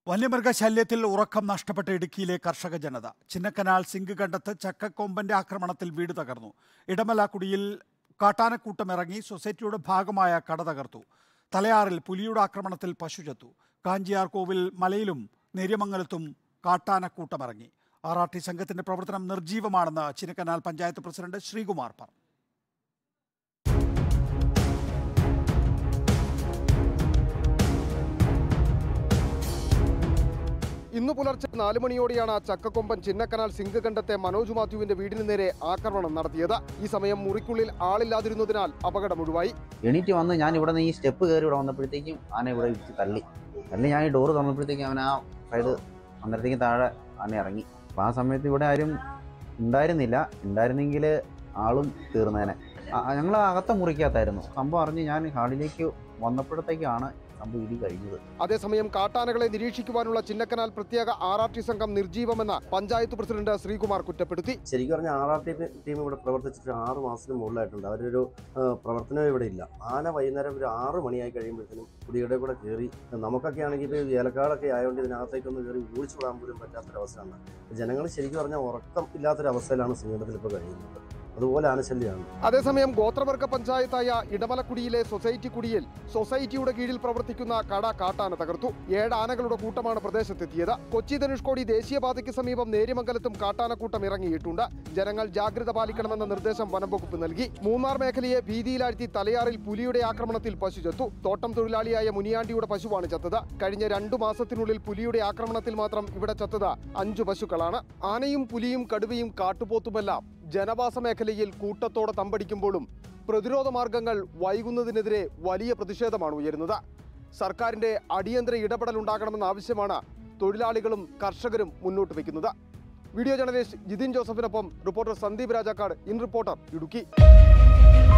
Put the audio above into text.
വന്യമൃഗശല്യത്തിൽ ഉറക്കം നഷ്ടപ്പെട്ട ഇടുക്കിയിലെ കർഷക ജനത. ചിന്നക്കനാൽ സിങ്ക് കണ്ടത്ത് ചക്കക്കൊമ്പന്റെ ആക്രമണത്തിൽ വീട് തകർന്നു. ഇടമലാക്കുടിയിൽ കാട്ടാനക്കൂട്ടം ഇറങ്ങി സൊസൈറ്റിയുടെ ഭാഗമായ കട തകർത്തു. തലയാറിൽ പുലിയുടെ ആക്രമണത്തിൽ പശു ചത്തു. കാഞ്ചിയാർകോവിൽ മലയിലും നേര്യമംഗലത്തും കാട്ടാനക്കൂട്ടമിറങ്ങി. RRT സംഘത്തിന്റെ പ്രവർത്തനം നിർജീവമാണെന്ന് ചിന്നക്കനാൽ പഞ്ചായത്ത് പ്രസിഡന്റ് ശ്രീകുമാർ പറഞ്ഞു. ഇന്നു പുലർച്ചെ 4 മണിയോടെയാണ് ചക്കക്കൊമ്പൻ ചിന്നക്കനാൽ സിങ്ക് കണ്ടത്തെ മനോജ് മാത്യുവിന്റെ വീടിന് നേരെ ആക്രമണം നടത്തിയത്. ഈ സമയം മുറിക്കുള്ളിൽ ആളില്ലാതിരുന്നതിനാൽ അപകടം ഒഴിവായി. എണീറ്റ് വന്ന് ഞാൻ ഇവിടെ നിന്ന് ഈ സ്റ്റെപ്പ് കയറി ഇവിടെ വന്നപ്പോഴത്തേക്കും ആന ഇവിടെ ഇടിച്ച് തള്ളി ഞാൻ ഈ ഡോറ് തുറന്നപ്പോഴത്തേക്കും അവൻ ആ സൈഡ് അന്നേരത്തേക്കും താഴെ ആന ഇറങ്ങി. അപ്പോൾ ആ സമയത്ത് ഇവിടെ ആരും ഉണ്ടായിരുന്നെങ്കിൽ ആളും തീർന്നേനെ. ഞങ്ങൾ അകത്ത മുറിക്കകത്തായിരുന്നു. സംഭവം അറിഞ്ഞ് ഞാൻ ഹാളിലേക്ക് വന്നപ്പോഴത്തേക്കാണ് സംഭവം ഇടി കഴിഞ്ഞത്. അതേസമയം കാട്ടാനകളെ നിരീക്ഷിക്കുവാനുള്ള ചിന്നക്കനാൽ പ്രത്യേക RRT സംഘം നിർജീവമെന്ന് പഞ്ചായത്ത് പ്രസിഡന്റ് ശ്രീകുമാർ കുറ്റപ്പെടുത്തി. ശരിക്കും പറഞ്ഞാൽ RRT ടീം ഇവിടെ പ്രവർത്തിച്ചിട്ട് 6 മാസത്തിന് മുകളിലായിട്ടുണ്ട്. അവരൊരു പ്രവർത്തനം ഇവിടെ ഇല്ല. ആന വൈകുന്നേരം ഒരു 6 മണിയായി കഴിയുമ്പോഴത്തേനും കുടിയുടെ കൂടെ കയറി, നമുക്കൊക്കെ ആണെങ്കിൽ ഇപ്പോൾ ഏലക്കാടൊക്കെ ആയതുകൊണ്ട് ഇതിനകത്തേക്കൊന്ന് കയറി ഓടിച്ചു വിടാൻ പോലും പറ്റാത്തൊരവസ്ഥയാണ്. ജനങ്ങൾ ശരിക്കും പറഞ്ഞാൽ ഉറക്കം ഇല്ലാത്തൊരവസ്ഥയിലാണ് സംഘടനത്തിൽ ഇപ്പോൾ കഴിയുന്നത്. അതുപോലെ ആനശല്യമാണ്. അതേസമയം ഗോത്രവർഗ പഞ്ചായത്തായ ഇടമലക്കുടിയിലെ സൊസൈറ്റി കുടിയിൽ സൊസൈറ്റിയുടെ കീഴിൽ പ്രവർത്തിക്കുന്ന കട കാട്ടാന തകർത്തു. 7 ആനകളുടെ കൂട്ടമാണ് പ്രദേശത്തെത്തിയത്. കൊച്ചി ധനുഷ്കോടി ദേശീയപാതയ്ക്ക് സമീപം നേര്യമംഗലത്തും കാട്ടാനക്കൂട്ടം ഇറങ്ങിയിട്ടുണ്ട്. ജനങ്ങൾ ജാഗ്രത പാലിക്കണമെന്ന നിർദ്ദേശം വനംവകുപ്പ് നൽകി. മൂന്നാർ മേഖലയെ ഭീതിയിലാഴ്ത്തി തലയാറിൽ പുലിയുടെ ആക്രമണത്തിൽ പശു ചത്തു. തോട്ടം തൊഴിലാളിയായ മുനിയാണ്ടിയുടെ പശുവാണ് ചത്തത്. കഴിഞ്ഞ 2 മാസത്തിനുള്ളിൽ പുലിയുടെ ആക്രമണത്തിൽ മാത്രം ഇവിടെ ചത്തത് 5 പശുക്കളാണ്. ആനയും പുലിയും കടുവയും കാട്ടുപോത്തുമെല്ലാം ജനവാസ മേഖലയിൽ കൂട്ടത്തോടെ തമ്പടിക്കുമ്പോഴും പ്രതിരോധ മാർഗങ്ങൾ വൈകുന്നതിനെതിരെ വലിയ പ്രതിഷേധമാണ് ഉയരുന്നത്. സർക്കാരിന്റെ അടിയന്തര ഇടപെടൽ ഉണ്ടാകണമെന്ന ആവശ്യമാണ് തൊഴിലാളികളും കർഷകരും മുന്നോട്ട് വയ്ക്കുന്നത്. വീഡിയോ ജേർണലിസ്റ്റ് ജിതിൻ ജോസഫിനൊപ്പം reporter Sandeep Rajakkad, in reporter, Idukki.